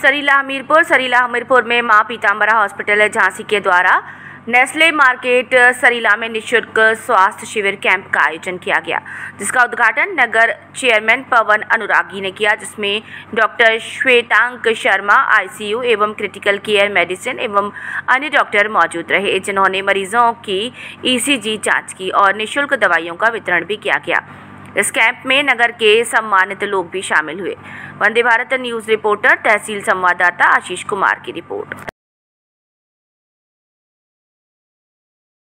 सरीला हमीरपुर में मां पीतांबरा हॉस्पिटल झांसी के द्वारा नेस्ले मार्केट सरीला में निःशुल्क स्वास्थ्य शिविर कैंप का आयोजन किया गया, जिसका उद्घाटन नगर चेयरमैन पवन अनुरागी ने किया, जिसमें डॉक्टर श्वेतांक शर्मा आईसीयू एवं क्रिटिकल केयर मेडिसिन एवं अन्य डॉक्टर मौजूद रहे, जिन्होंने मरीजों की ईसीजी जांच की और निःशुल्क दवाइयों का वितरण भी किया गया। इस कैंप में नगर के सम्मानित लोग भी शामिल हुए। वंदे भारत न्यूज़ रिपोर्टर तहसील संवाददाता आशीष कुमार की रिपोर्ट।